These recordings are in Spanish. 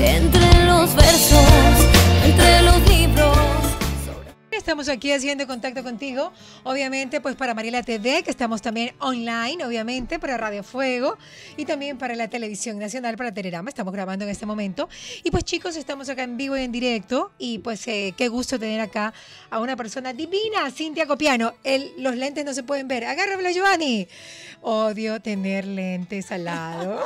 entre los versos, entre los libros. Estamos aquí haciendo contacto contigo, obviamente pues para Mariela TV, que estamos también online, obviamente, para Radio Fuego y también para la Televisión Nacional, para Telerama, estamos grabando en este momento. Y pues chicos, estamos acá en vivo y en directo y pues qué gusto tener acá a una persona divina, Cintia Copiano. Los lentes no se pueden ver, agárramelo Giovanni. Odio tener lentes al lado.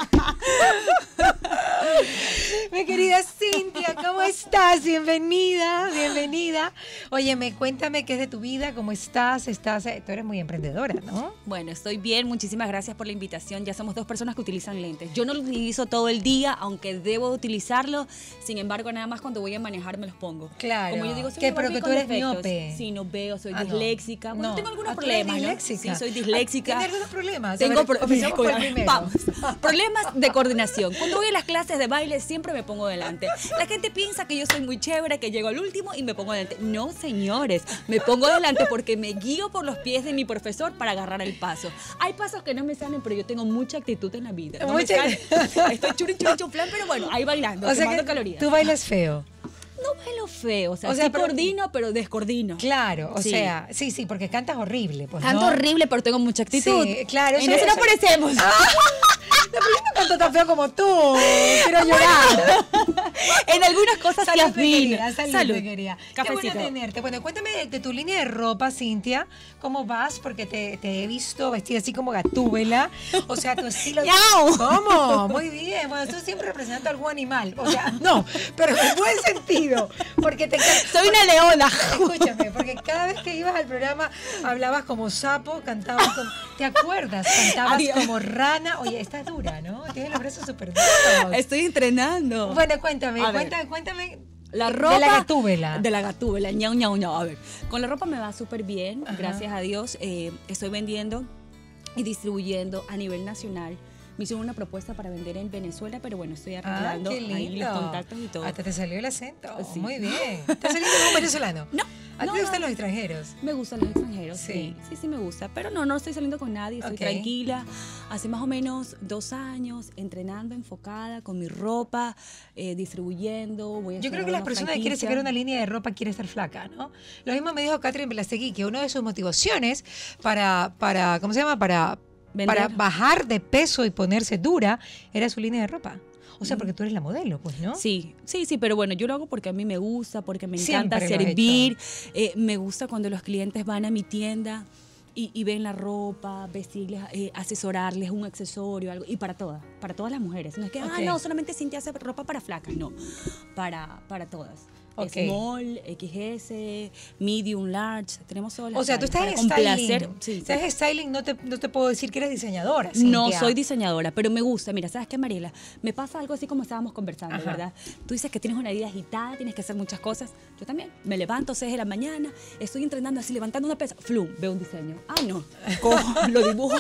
Mi querida Cintia, ¿cómo estás? Bienvenida, bienvenida. Óyeme, cuéntame qué es de tu vida, cómo estás. Tú eres muy emprendedora, ¿no? Bueno, estoy bien, muchísimas gracias por la invitación. Ya somos dos personas que utilizan lentes. Yo no los utilizo todo el día, aunque debo utilizarlos. Sin embargo, nada más cuando voy a manejar me los pongo. Claro. Como yo digo, soy pero que tú eres miope. Sí, no veo, soy disléxica. Bueno, no. tengo algunos ¿Tú problemas, eres ¿no? disléxica? Sí, soy disléxica. ¿Tienes algunos problemas? Tengo Vamos. Problemas de coordinación. Cuando voy a las clases de baile siempre me pongo delante. La gente piensa que yo soy muy chévere, que llego al último y me pongo delante. No, señores, me pongo delante porque me guío por los pies de mi profesor para agarrar el paso. Hay pasos que no me salen, pero yo tengo mucha actitud en la vida. No estoy chuflán, pero bueno, ahí bailando, o sea quemando que calorías. Tú bailas feo. No bailo feo, o sea sí coordino, pero descoordino. Claro, o sea, sí, porque cantas horrible. Pues, canto horrible, pero tengo mucha actitud. Sí, claro. En eso no parecemos. No, pero yo no canto tan feo como tú. Quiero llorar. En algunas cosas sí afino. Salud, querida. Cafecito. Qué bueno tenerte. Bueno, cuéntame de tu línea de ropa, Cintia. ¿Cómo vas? Porque te he visto vestida así como gatúbela. O sea, tu estilo... ¿Cómo? Muy bien. Bueno, tú siempre representando a algún animal. O sea, no, pero en buen sentido. Porque soy una leona. Escúchame, porque cada vez que ibas al programa hablabas como sapo, cantabas como... ¿Te acuerdas? Cantabas como rana. Oye, estás dura, ¿no? Tienes los brazos súper duros. Estoy entrenando. Bueno, cuéntame. La ropa. De la gatúbela. De la gatúbela, ñau, ñau, ñau. A ver, con la ropa me va súper bien, gracias a Dios. Estoy vendiendo y distribuyendo a nivel nacional. Me hicieron una propuesta para vender en Venezuela, pero bueno, estoy arreglando ahí los contactos y todo. Hasta te salió el acento. Sí. Muy bien. ¿Estás saliendo como venezolano? No. ¿A ti te gustan los extranjeros? Me gustan los extranjeros, sí me gusta. Pero no estoy saliendo con nadie, estoy tranquila. Hace más o menos 2 años entrenando, enfocada, con mi ropa, distribuyendo. Yo creo que las personas que quieren sacar una línea de ropa quieren estar flaca, ¿no? Lo mismo me dijo Catherine Belastegui, que una de sus motivaciones para ¿cómo se llama? Para bajar de peso y ponerse dura era su línea de ropa. O sea, porque tú eres la modelo, pues, ¿no? Sí, pero bueno, yo lo hago porque a mí me gusta, porque me encanta servir. Me gusta cuando los clientes van a mi tienda y ven la ropa, vestirles, asesorarles un accesorio, algo. Y para todas las mujeres. No es que, no, solamente Cintia hace ropa para flacas. No, para todas. Small, XS, medium, large, tenemos todas las. O sea, tú estás en styling. Estás en styling, no te puedo decir que eres diseñadora, Cintia. No soy diseñadora, pero me gusta. Mira, ¿sabes qué, Mariela? Me pasa algo así como estábamos conversando, ¿verdad? Tú dices que tienes una vida agitada, tienes que hacer muchas cosas. Yo también. Me levanto 6 de la mañana, estoy entrenando así, levantando una pesa, flum, veo un diseño. No. Cojo, lo dibujo.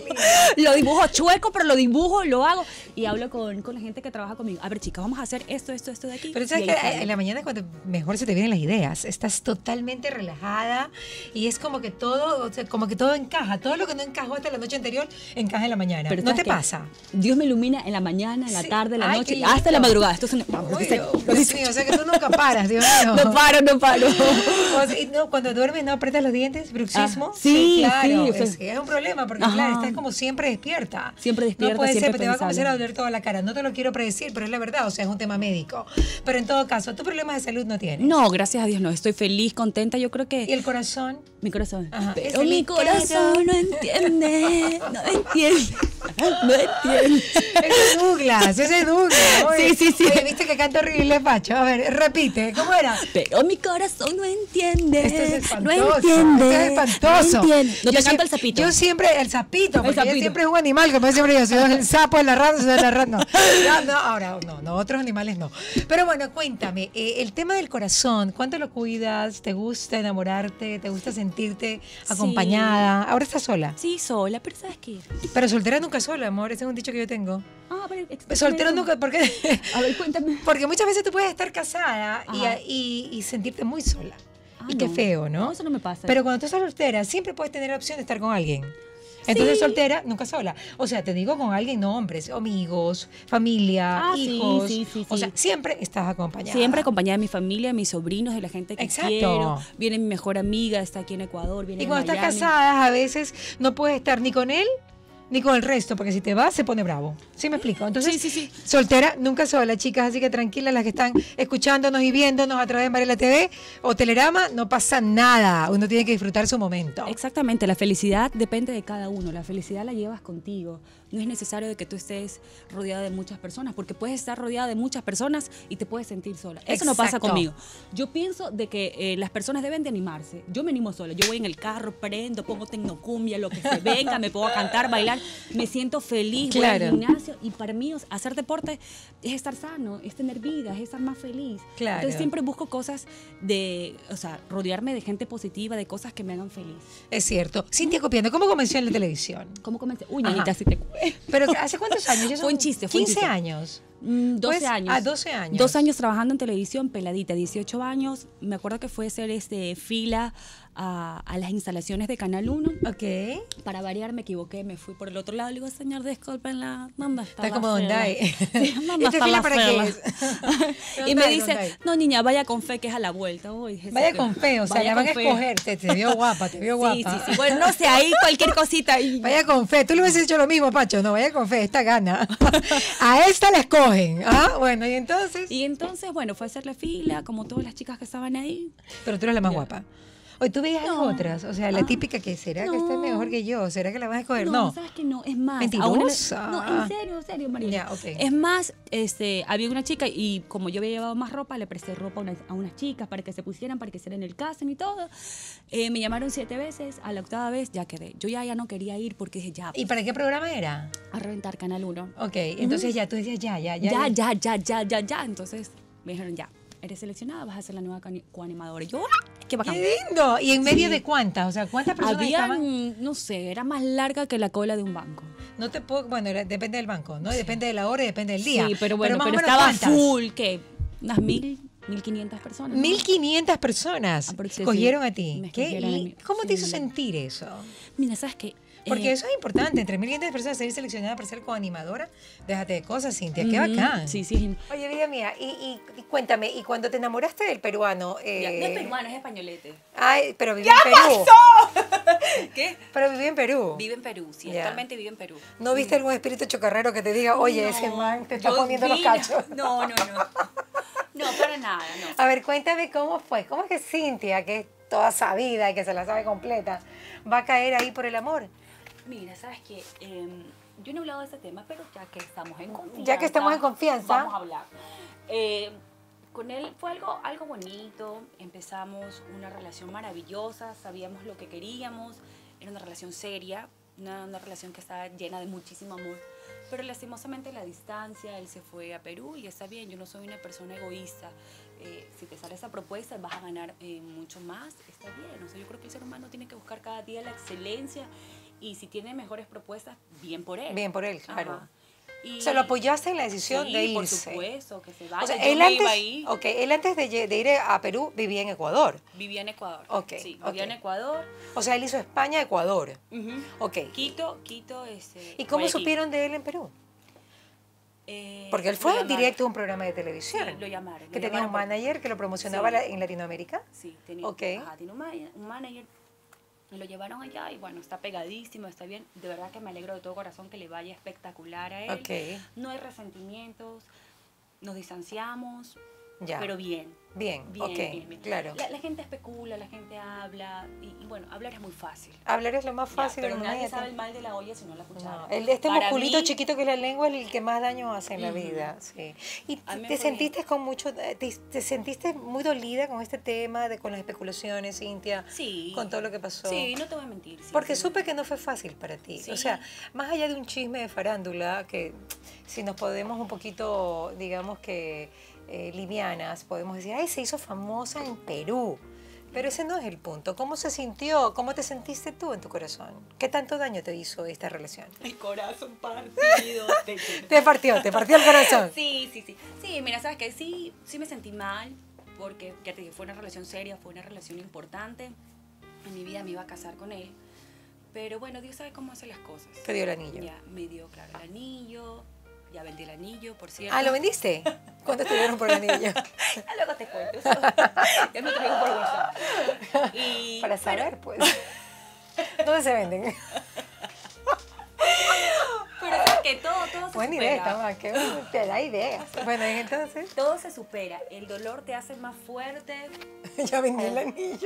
Lo dibujo chueco, pero lo dibujo, lo hago y hablo con la gente que trabaja conmigo. A ver, chicas, vamos a hacer esto de aquí. Pero sabes que en la mañana cuando mejor se te vienen las ideas, estás totalmente relajada y es como que todo, o sea, encaja, todo lo que no encajó hasta la noche anterior encaja en la mañana. Pero ¿no te pasa? Dios me ilumina en la mañana, en la tarde, en la noche y hasta la madrugada. Esto es Dios mío, o sea que tú nunca paras, Dios mío. No paro. O sea, cuando duermes no apretas los dientes, bruxismo. Sí, claro, es un problema porque claro, estás como siempre despierta. Siempre despierta, no puede siempre ser, te va a comenzar a doler toda la cara. No te lo quiero predecir, pero es la verdad, o sea, es un tema médico. Pero en todo caso, ¿tú problemas de salud no tienes? No, gracias a Dios no. Estoy feliz, contenta. Yo creo que... ¿Y el corazón? Mi corazón. Pero mi corazón no entiende. No entiende. Ese es Douglas. Oye, Sí. Oye, ¿viste que canta horrible, Pacho? A ver, repite, ¿cómo era? Pero mi corazón no entiende. Esto es espantoso. No entiende. Esto es espantoso. No entiende. No te canta el sapito. Yo siempre, el sapito, porque yo siempre es un animal, como siempre digo, si no es el sapo, es la rata, no, otros animales no. Pero bueno, cuéntame, el tema del corazón, ¿cuánto lo cuidas? ¿Te gusta enamorarte? ¿Te gusta sentirte acompañada? ¿Ahora estás sola? Sí, sola, pero ¿sabes qué? Pero soltera nunca sola, amor, ese es un dicho que yo tengo. Pero soltero nunca, ¿por qué? A ver, cuéntame. Porque muchas veces tú puedes estar casada y sentirte muy sola. Y qué feo, ¿no? No, eso no me pasa. Pero cuando tú estás soltera, siempre puedes tener la opción de estar con alguien. Entonces, soltera, nunca sola. O sea, te digo con alguien, no hombres, amigos, familia, hijos. Sí. O sea, siempre estás acompañada. Siempre acompañada de mi familia, de mis sobrinos, de la gente que quiero. Viene mi mejor amiga, está aquí en Ecuador. Viene y cuando de Miami. estás casada, a veces no puedes estar ni con él ni con el resto, porque si te vas se pone bravo. ¿Sí me explico? Entonces, sí. soltera, nunca sola, chicas, así que tranquilas las que están escuchándonos y viéndonos a través de Mariela TV o Telerama, no pasa nada. Uno tiene que disfrutar su momento. Exactamente, la felicidad depende de cada uno. La felicidad la llevas contigo. No es necesario de que tú estés rodeada de muchas personas, porque puedes estar rodeada de muchas personas y te puedes sentir sola. Eso no pasa conmigo. Yo pienso de que las personas deben de animarse. Yo me animo sola. Yo voy en el carro, prendo, pongo tecnocumbia, lo que se venga, me pongo a cantar, bailar. Me siento feliz, voy al gimnasio. Y para mí, hacer deporte es estar sano, es tener vida, es estar más feliz. Claro. Entonces siempre busco cosas rodearme de gente positiva, de cosas que me hagan feliz. Es cierto. Cintia Copiano, ¿cómo comenzó en la televisión? ¿Cómo comencé? Uy, niñita, si te ¿Pero hace cuántos años? Ya son Fue un chiste. 15 años. 12 años. 12 años. 2 años trabajando en televisión, peladita, 18 años. Me acuerdo que fue hacer fila a las instalaciones de Canal 1. Ok. Para variar, me equivoqué, me fui por el otro lado. Le digo, señor, discúlpenla, ¿dónde está? Está como Dondai. Sí, ¿dónde está fila la para fela? qué es? Y me dice, no, niña, vaya con fe, que es a la vuelta. Uy, vaya con fe, o sea, la van a escoger. Te vio guapa, te vio guapa. Sí. Bueno, no sé, ahí cualquier cosita. Vaya con fe. Tú le hubieses dicho lo mismo, Pacho. No, vaya con fe, esta gana. A esta la escogen. Ah, bueno, y entonces. Y entonces, bueno, fue a hacer la fila, como todas las chicas que estaban ahí. Pero tú eres la más guapa. Hoy tú veías a las otras, o sea, la típica que será que está mejor que yo, será que la vas a escoger. No, sabes que no, es más. Mentirosa. No, en serio, María. Ya, okay. Es más, había una chica y como yo había llevado más ropa, le presté ropa a unas chicas para que se pusieran, para que hicieran el casting y todo. Me llamaron 7 veces, a la 8ª vez ya quedé. Yo ya no quería ir porque dije ya. ¿Y para qué programa era? A reventar Canal 1. Ok, entonces ya tú decías ya. Ya. Entonces me dijeron ya. Eres seleccionada, vas a ser la nueva coanimadora. Y yo, ¡qué bacán! ¡Qué lindo! ¿Y en medio de cuántas? O sea, ¿cuántas personas estaban? No sé, era más larga que la cola de un banco. No te puedo, bueno, depende del banco, ¿no? Depende de la hora y depende del día. Sí, pero bueno, más o menos, estaba ¿cuántas? full, ¿qué? Unas 1.500 personas. 1.500 personas cogieron a ti. Me ¿Qué? escogieron a ¿Y mí. cómo te hizo sentir eso? Mira, ¿sabes qué? Porque eso es importante, entre 1.500 personas ser seleccionada para ser coanimadora, déjate de cosas, Cintia, qué bacán. Sí. Oye, vida mía, y cuéntame, ¿y cuando te enamoraste del peruano? No es peruano, es españolete. Ay, pero vive en Perú. ¿Qué? Pero vive en Perú. Vive en Perú, sí, Ya. actualmente vive en Perú. ¿No viste algún espíritu chocarrero que te diga, oye, ese man te está poniendo los cachos? No. No, para nada, no. A ver, cuéntame cómo fue. ¿Cómo es que Cintia, que es toda sabida y que se la sabe completa, va a caer ahí por el amor? Mira, sabes que yo no he hablado de ese tema, pero ya que estamos en confianza. Ya que estamos en confianza. Vamos a hablar. Con él fue algo bonito. Empezamos una relación maravillosa, sabíamos lo que queríamos. Era una relación seria, una relación que estaba llena de muchísimo amor. Pero lastimosamente la distancia, él se fue a Perú y está bien, yo no soy una persona egoísta. Si te sale esa propuesta vas a ganar mucho más, está bien. O sea, yo creo que el ser humano tiene que buscar cada día la excelencia y si tiene mejores propuestas, bien por él. Bien por él, claro. Ajá. Y ¿Se lo apoyaste en la decisión de irse? por supuesto, que se vaya. O sea, Yo él me antes, iba ahí. él antes de ir a Perú vivía en Ecuador. Vivía en Ecuador. Ok, Sí, vivía en Ecuador. O sea, él hizo España-Ecuador. Ujú. Ok. Quito, ¿Y cómo Guayaquil. supieron de él en Perú? Porque él Lo fue llamaron. directo a un programa de televisión. Sí, lo llamaron. Que Lo tenía un llamaron manager que lo promocionaba Sí. en Latinoamérica. Sí, tenía, Ok. tiene un manager. Y lo llevaron allá y bueno, está pegadísimo, está bien. De verdad que me alegro de todo corazón que le vaya espectacular a él. Ok. No hay resentimientos, nos distanciamos, Ya. pero bien. Bien, ok, claro. La gente especula, la gente habla y bueno, hablar es muy fácil. Hablar es lo más Ya, fácil. pero nadie imagínate. sabe el mal de la olla si no la cuchara. No, este Para musculito mí, chiquito que es la lengua es el que más daño hace en la Ujú. vida, sí. ¿Y A mí me te fue sentiste con mucho, te sentiste muy dolida con este tema, con las especulaciones, Cintia? Sí. Con todo lo que pasó. Sí, no te voy a mentir. sí, Porque sí. supe que no fue fácil para ti. Sí. O sea, más allá de un chisme de farándula, que si nos podemos un poquito, digamos que livianas, podemos decir, ay, se hizo famosa en Perú. Pero ese no es el punto. ¿Cómo se sintió? ¿Cómo te sentiste tú en tu corazón? ¿Qué tanto daño te hizo esta relación? El corazón partido. Te partió el corazón. Sí. Sí, mira, sabes que sí me sentí mal, porque ya te dije, fue una relación seria, fue una relación importante. En mi vida me iba a casar con él, Pero bueno, Dios sabe cómo hace las cosas. Te dio el anillo. Ya, me dio, claro, el anillo. Ya vendí el anillo, por cierto. Ah, ¿lo vendiste? ¿Cuánto te dieron por el anillo? Ya luego te cuento. Ya me traigo por WhatsApp. Para saber, pues. ¿Dónde se venden? Pero es que todo se Buena supera. idea, mamá, que te da ideas. Bueno, y entonces, Todo se supera. El dolor te hace más fuerte. ya vendí el anillo.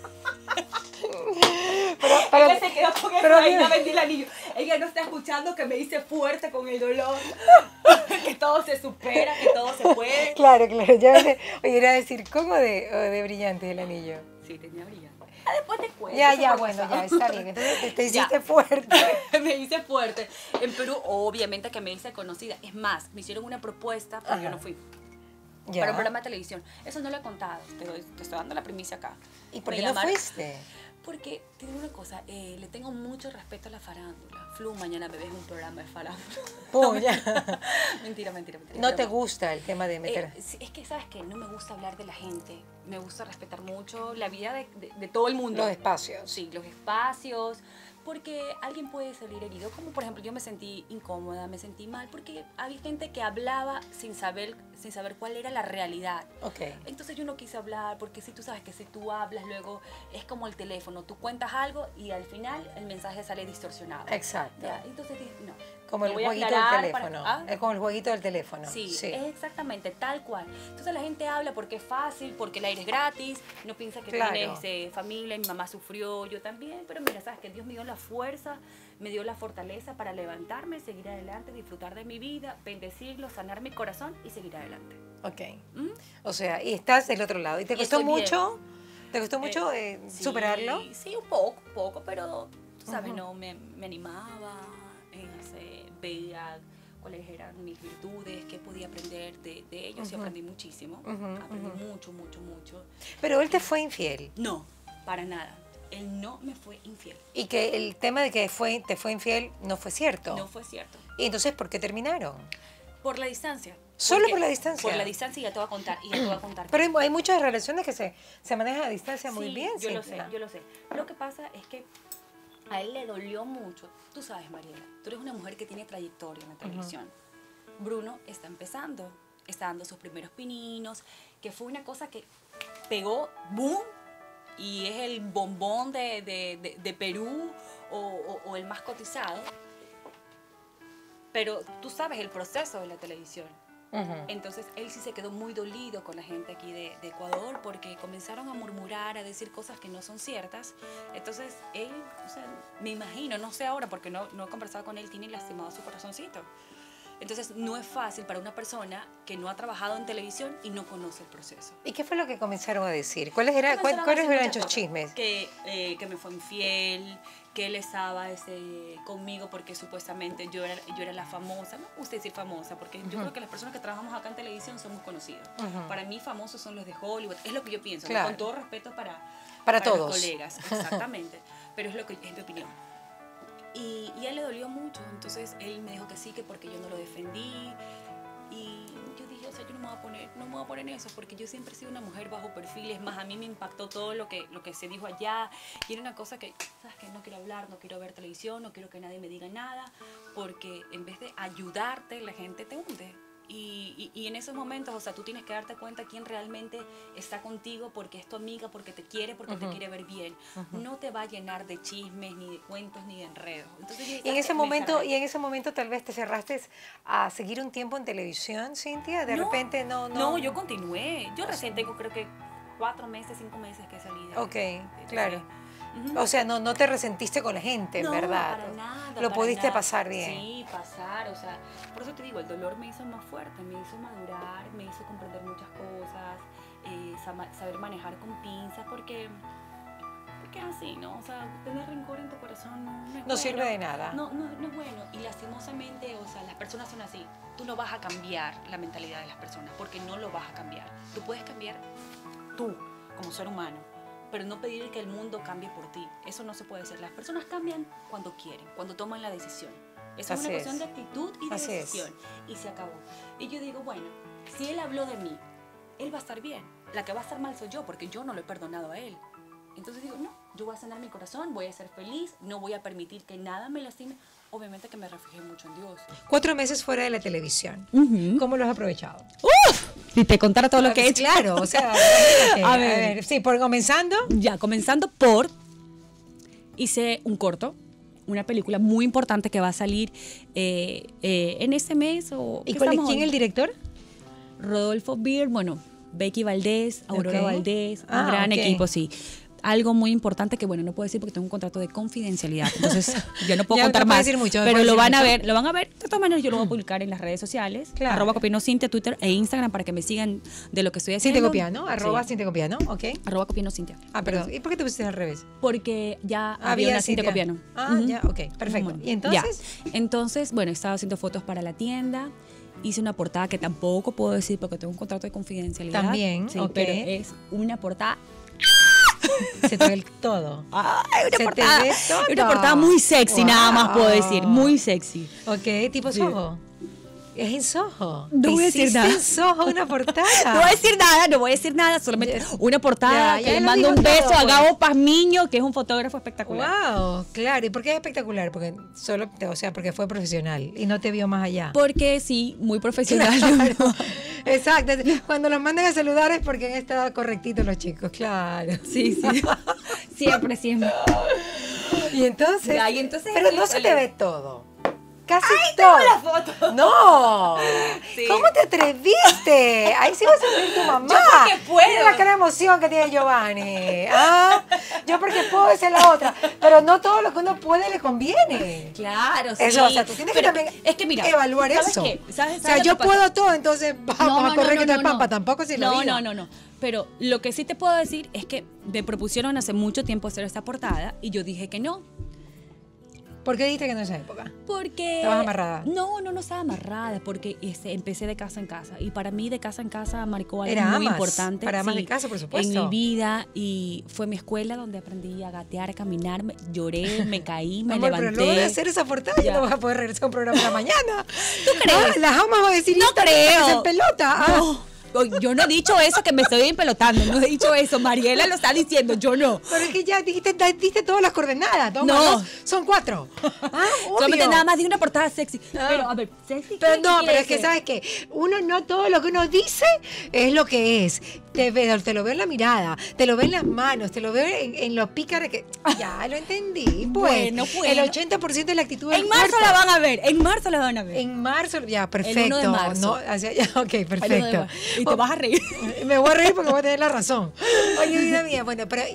Ella se quedó con eso pero ahí, mira. ya vendí el anillo. Ella no está escuchando que me hice fuerte con el dolor. Que todo se supera, que todo se puede. Claro, ya vendí. Oye, era decir, ¿cómo de brillante el anillo? Sí, tenía brillante. Ah, después te cuento. Ya, eso por bueno, WhatsApp. ya, está bien. Entonces te Ya. hiciste fuerte. Me hice fuerte. En Perú, obviamente que me hice conocida. Es más, me hicieron una propuesta, pero yo no fui. Ya. Para un programa de televisión. Eso no lo he contado. Te estoy dando la primicia acá. ¿Y por Me qué no llamaron- fuiste? Porque te digo una cosa, le tengo mucho respeto a la farándula. Flu, mañana me ves un programa de farándula. Pum, ya. Mentira. No te broma. gusta el tema de meter. Sí, es que, ¿sabes qué? No me gusta hablar de la gente. Me gusta respetar mucho la vida de todo el mundo. Los espacios. Sí, los espacios. Porque alguien puede salir herido. Como por ejemplo, yo me sentí incómoda, me sentí mal. Porque había gente que hablaba sin saber cuál era la realidad. Ok. Entonces yo no quise hablar, porque si tú sabes que si tú hablas luego es como el teléfono, tú cuentas algo y al final el mensaje sale distorsionado. Exacto. Ya, entonces dije, no. Como lo el voy a jueguito del aclarar teléfono. ¿Ah? Es como el jueguito del teléfono. Sí, es exactamente tal cual. Entonces la gente habla porque es fácil, porque el aire es gratis, no piensa que Claro. tienes familia, mi mamá sufrió, yo también, pero mira, sabes que Dios me dio la fuerza, me dio la fortaleza para levantarme, seguir adelante, disfrutar de mi vida, bendecirlo, sanar mi corazón y seguir adelante. Ok. ¿Mm? O sea, y estás del otro lado. ¿Y te Y costó estoy bien. mucho? ¿Te costó mucho Sí, superarlo? Sí, un poco, pero tú sabes, no, me animaba, veía cuáles eran mis virtudes, qué podía aprender de ellos y aprendí muchísimo. Aprendí mucho. Pero él te fue infiel. No, para nada. Él no me fue infiel. Y que el tema de que te fue infiel no fue cierto. No fue cierto. ¿Y entonces por qué terminaron? Por la distancia. ¿Solo Porque- por la distancia? Por la distancia y ya te voy a contar. Pero hay muchas relaciones que se manejan a distancia muy Sí, bien. yo lo sé, Cintia. yo lo sé. Lo que pasa es que a él le dolió mucho. Tú sabes, Mariela, tú eres una mujer que tiene trayectoria en la televisión. Bruno está empezando, está dando sus primeros pininos, que fue una cosa que pegó, boom, y es el bombón de Perú o el más cotizado. Pero tú sabes el proceso de la televisión. Entonces él sí se quedó muy dolido con la gente aquí de Ecuador porque comenzaron a murmurar, a decir cosas que no son ciertas. Entonces él, o sea, me imagino, no sé ahora porque no he conversado con él, tiene lastimado su corazoncito. Entonces no es fácil para una persona que no ha trabajado en televisión y no conoce el proceso. ¿Y qué fue lo que comenzaron a decir? ¿Cuáles eran Comenzaron a decir eran muchas esos cosas. chismes? Que me fue infiel, que él estaba conmigo porque supuestamente yo era la famosa. No me gusta decir famosa porque yo creo que las personas que trabajamos acá en televisión somos conocidos. Para mí famosos son los de Hollywood. Es lo que yo pienso, ¿no? Claro. Con todo respeto Para los todos. colegas. Exactamente. Pero es mi opinión. Y a él le dolió mucho. Entonces él me dijo que sí, que porque yo no lo defendí. Y yo dije, o sea, yo no me voy a poner en eso porque yo siempre he sido una mujer bajo perfil. Es más, a mí me impactó todo lo que se dijo allá. Y era una cosa que, ¿sabes qué? No quiero hablar, no quiero ver televisión, no quiero que nadie me diga nada. Porque en vez de ayudarte, la gente te hunde. Y en esos momentos, o sea, tú tienes que darte cuenta quién realmente está contigo porque es tu amiga, porque te quiere ver bien. No te va a llenar de chismes, ni de cuentos, ni de enredos. Entonces, Y en ese momento tal vez te cerraste a seguir un tiempo en televisión, Cintia. De repente no. No, yo continué. Yo recién tengo creo que 4 meses, 5 meses que salí de... Ok, claro. O sea, no te resentiste con la gente, en verdad. Para nada. Lo para pudiste nada. pasar bien. Sí, pasar, o sea, por eso te digo, el dolor me hizo más fuerte, me hizo madurar, me hizo comprender muchas cosas, saber manejar con pinzas, porque es así, ¿no? O sea, tener rencor en tu corazón no es bueno. No sirve de nada. No es bueno. Y lastimosamente, o sea, las personas son así. Tú no vas a cambiar la mentalidad de las personas, porque no lo vas a cambiar. Tú puedes cambiar tú, como ser humano, pero no pedir que el mundo cambie por ti. Eso no se puede hacer. Las personas cambian cuando quieren, cuando toman la decisión. Eso es una cuestión de actitud y de decisión. Y se acabó. Y yo digo, bueno, si él habló de mí, él va a estar bien. La que va a estar mal soy yo, porque yo no lo he perdonado a él. Entonces digo, no, yo voy a sanar mi corazón, voy a ser feliz, no voy a permitir que nada me lastime. Obviamente que me refugié mucho en Dios. 4 meses fuera de la televisión. ¿Cómo los has aprovechado? Si te contara todo lo que he hecho. Claro, o sea, a ver, sí, por comenzando. Ya, comenzando por, hice un corto, una película muy importante que va a salir en este mes. ¿Y quién es el director? Rodolfo Beer, bueno, Becky Valdés, Aurora Valdés, un gran ok. equipo, sí. Algo muy importante que, bueno, no puedo decir porque tengo un contrato de confidencialidad, entonces ya no puedo Ya contar no puedo más, decir mucho, pero lo van a ver, de todas maneras yo lo voy a publicar en las redes sociales, Claro. @CopianoCintia, Twitter e Instagram para que me sigan de lo que estoy haciendo. Cintia Copiano, Sí. @Cintia Copiano, ok. @CopianoCintia. Perdón, ¿y por qué te pusiste al revés? Porque ya había una Cintia Copiano. Ya, ok, perfecto. Bueno, ¿Y entonces? ya. Entonces, bueno, estaba haciendo fotos para la tienda. Hice una portada que tampoco puedo decir porque tengo un contrato de confidencialidad. También, sí, ok. pero es una portada. Se te ve todo. Ay, Se te portada, ve todo. una portada muy sexy, nada más puedo decir, Wow. muy sexy. Ok, tipo Sí. Soho. Es en Soho. No voy a decir ¿Hiciste nada. en Soho una portada? No voy a decir nada, solamente Ya. una portada Ya, que ya le lo mando dijo un beso todo, a pues. Gabo Pazmiño, que es un fotógrafo espectacular. Wow, claro. ¿Y por qué es espectacular? Porque porque fue profesional y no te vio más allá. Porque sí, muy profesional. Claro. Exacto. Cuando los mandan a saludar es porque han estado correctitos los chicos, claro. Sí, sí. Siempre, siempre. Y entonces, Ya, y entonces, pero no se híjole. te ve todo. Casi todo. la foto. No. Sí. ¿Cómo te atreviste? Ahí sí vas a ver tu mamá. Yo porque puedo. Mira la cara de emoción que tiene Giovanni. Yo porque puedo ser la otra. Pero no todo lo que uno puede le conviene. Claro, sí. Eso, o sea, tú tienes que Pero también es que mira, evaluar ¿sabes eso. qué? ¿Sabes O sea, lo yo que pasa? puedo todo, entonces vamos a correr que no es pampa. Tampoco si lo digo. No. Pero lo que sí te puedo decir es que me propusieron hace mucho tiempo hacer esta portada y yo dije que no. ¿Por qué dijiste que no es esa época? Porque... ¿Estabas amarrada? No estaba amarrada porque empecé de casa en casa. Y para mí de casa en casa marcó algo Era muy amas, importante. para amas de casa, por supuesto. En mi vida. Y fue mi escuela donde aprendí a gatear, a caminar. Lloré, me caí, me Amor, levanté. pero luego de hacer esa portada ya Ya. no vas a poder regresar a un programa en la mañana. ¿Tú crees? Las amas van a decir, No "Esta creo. que se pelota". No, yo no he dicho eso, que me estoy empelotando. No he dicho eso. Mariela lo está diciendo, yo no. Pero es que ya diste todas las coordenadas. Toma, No. dos, son 4. Solamente obvio. nada más de una portada sexy. Ah. Pero, a ver, sexy. Pero ¿qué no, quiere pero es que decir? sabes que uno no todo lo que uno dice es lo que es. Te lo veo en la mirada, te lo veo en las manos, te lo veo en los pícaros que ya lo entendí. Pues Bueno. el 80% de la actitud del En marzo cuerpo. la van a ver. En marzo la van a ver. En marzo, ya, perfecto. El 1 de marzo. No, ya, ok, Ay, no, perfecto. Y te vas a reír. Me voy a reír porque voy a tener la razón. Oye, vida mía, bueno, pero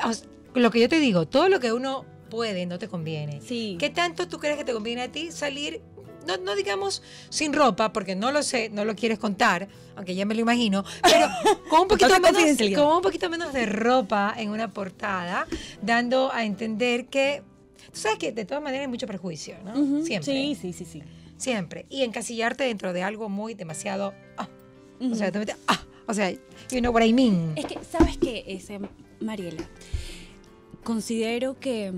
lo que yo te digo, todo lo que uno puede no te conviene. Sí. ¿Qué tanto tú crees que te conviene a ti salir, no digamos sin ropa, porque no lo sé, no lo quieres contar, aunque ya me lo imagino, pero con un poquito, Toca menos, confidencialidad. con un poquito menos de ropa en una portada, dando a entender que, tú sabes que de todas maneras hay mucho prejuicio, ¿no? Ujú. Siempre. Sí. Siempre. Y encasillarte dentro de algo muy demasiado... Ujú. O sea, te metes... o sea, you know what I mean. Es que, ¿sabes qué, Mariela? Considero que...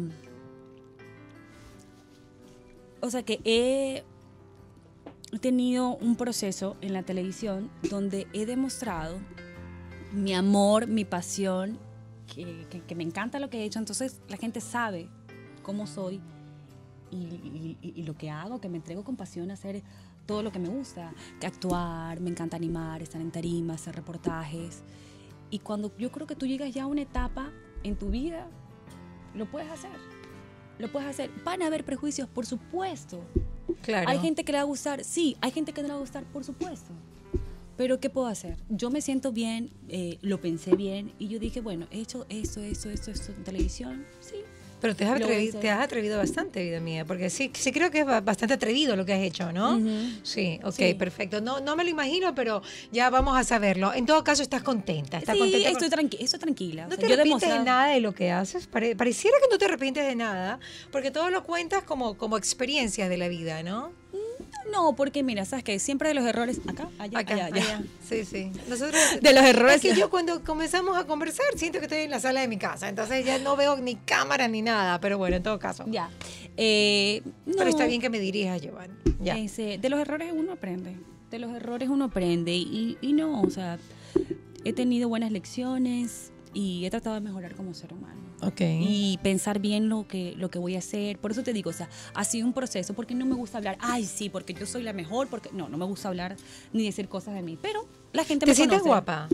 O sea, que he tenido un proceso en la televisión donde he demostrado mi amor, mi pasión, que me encanta lo que he hecho. Entonces, la gente sabe cómo soy y lo que hago, que me entrego con pasión a hacer todo lo que me gusta, que actuar, me encanta animar, estar en tarimas, hacer reportajes. Y cuando yo creo que tú llegas ya a una etapa en tu vida, lo puedes hacer. Lo puedes hacer. Van a haber prejuicios, por supuesto. Claro. Hay gente que le va a gustar, sí. Hay gente que no le va a gustar, por supuesto. Pero ¿qué puedo hacer? Yo me siento bien, lo pensé bien y yo dije, bueno, he hecho esto en televisión, sí. Pero te has Lo voy a hacer. atrevido bastante, vida mía, porque sí creo que es bastante atrevido lo que has hecho, ¿no? Ujú. Sí, ok, Sí. perfecto. No me lo imagino, pero ya vamos a saberlo. En todo caso, estás contenta. Estás Sí, contenta estoy tranquila. ¿No O sea, te yo he arrepientes de demostrado- nada de lo que haces? Pareciera que no te arrepientes de nada, porque todo lo cuentas como experiencias de la vida, ¿no? No, porque mira, sabes que siempre de los errores, acá, allá, Acá, allá. Sí. Nosotros, De los errores. Es que yo cuando comenzamos a conversar siento que estoy en la sala de mi casa, entonces ya no veo ni cámara ni nada, pero bueno, en todo caso. Ya. No, Pero está bien que me dirijas, Giovanni. Ya. De los errores uno aprende. De los errores uno aprende. Y no, o sea, he tenido buenas lecciones. y he tratado de mejorar como ser humano. Ok. Y pensar bien lo que voy a hacer. Por eso te digo, o sea, ha sido un proceso, porque no me gusta hablar, ay, sí, porque yo soy la mejor, porque no me gusta hablar ni decir cosas de mí, pero la gente me ¿Te sientes conoce. guapa?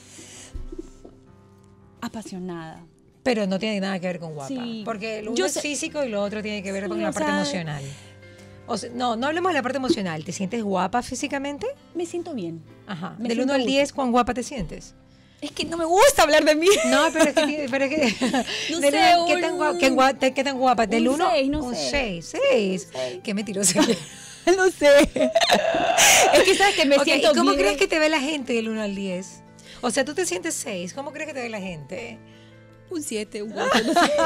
Apasionada. Pero no tiene nada que ver con guapa. Sí. Porque lo uno Yo es sé- físico y lo otro tiene que ver Sí, con la o parte sea, emocional. O sea, no hablemos de la parte emocional. ¿Te sientes guapa físicamente? Me siento bien. Ajá. Me Del 1 siento al gusto. 10, ¿cuán guapa te sientes? Es que no me gusta hablar de mí. No, pero es que... No del sé, uno- ¿qué tan guapa? ¿Del un 1? 6, no un sé. 6. Qué mentirosa. No sé. Es que sabes que me Ok, siento ¿y cómo bien. crees que te ve la gente del 1 al 10? O sea, tú te sientes 6. ¿Cómo crees que te ve la gente? Un 7, un 8, no sé.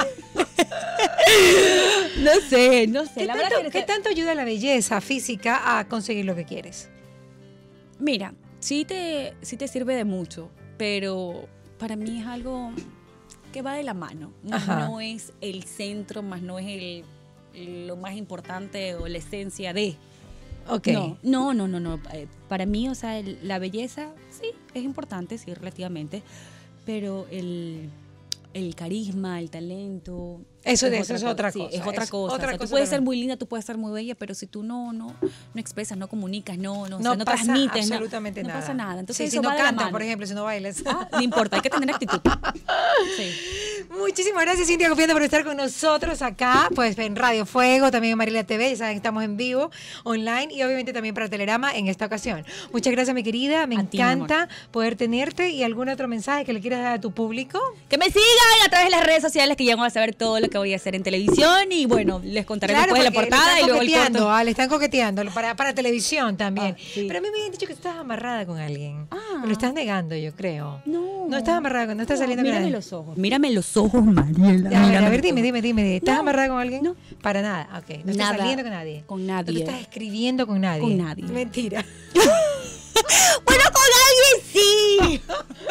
No sé. La verdad que ¿Qué tanto ayuda la belleza física a conseguir lo que quieres? Mira, sí te sirve de mucho, pero para mí es algo que va de la mano. Ajá. No es el centro, más no es lo más importante o la esencia de. Ok. No. Para mí, o sea, la belleza sí es importante, sí, relativamente, pero el carisma, el talento. Eso es otra sí, cosa. es otra Es cosa. otra O sea, tú cosa puedes ser también. muy linda, tú puedes ser muy bella, pero si tú no expresas, no comunicas, no No pasa transmites, absolutamente nada. no pasa nada. Entonces Sí, eso si va no de la cantas, mano. por ejemplo, si no bailas. No importa, hay que tener actitud. Sí. Muchísimas gracias, Cintia Confiante, por estar con nosotros acá, pues en Radio Fuego, también en Mariela TV, ya saben que estamos en vivo, online y obviamente también para Telerama en esta ocasión. Muchas gracias, mi querida, me A ti, mi encanta poder tenerte y algún otro mensaje que le quieras dar a tu público. Que me sigan a través de las redes sociales, que ya van a saber todo lo que voy a hacer en televisión y bueno, les contaré después de la porque portada y luego el corto. le están coqueteando para televisión también. Sí. Pero a mí me habían dicho que estás amarrada con alguien. Ah. Me lo estás negando, yo creo. No. No estás amarrada, no estás saliendo con Mírame nadie. los ojos. Mírame los ojos, Mariela. A Mírame ver, los ojos. dime. ¿Estás No, amarrada con alguien? no. Para nada, ok. No estás Nada. saliendo con nadie. Con No nadie. te estás escribiendo con nadie. Con nadie. Mentira. Bueno, con alguien sí.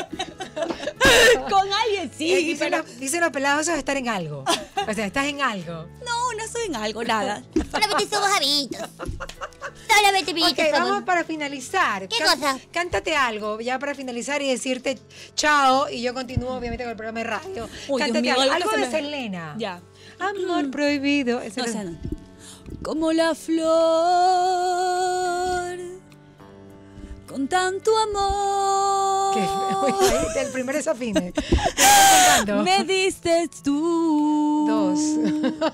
Con alguien sí. Dicen los pelados eso de estar en algo. O sea, estás en algo. No soy en algo, nada. Solamente somos amiguitos. Solamente amiguitos Ok, vamos somos. para finalizar. ¿Qué cosa? Cántate algo, ya para finalizar y decirte chao. Y yo continúo, obviamente, con el programa de radio. Uy, Dios Cántate mío, algo, algo algo que de se me- Selena. Ya. Amor prohibido. Ese No, es- o sea, no. Como la flor, con tanto amor. Que- Oye, ahí, el primero desafine. ¿Te estás contando? Me diste tú. 2.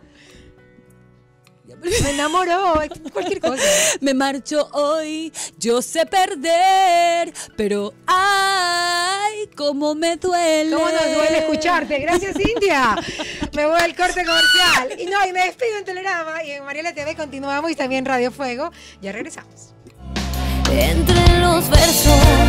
Me enamoró, cualquier cosa. Me marcho hoy, yo sé perder, pero ay, cómo me duele. ¿Cómo nos duele escucharte? Gracias, Cintia. Me voy al corte comercial. Y me despido en Telerama y en Mariela TV continuamos y también Radio Fuego. Ya regresamos. Entre los versos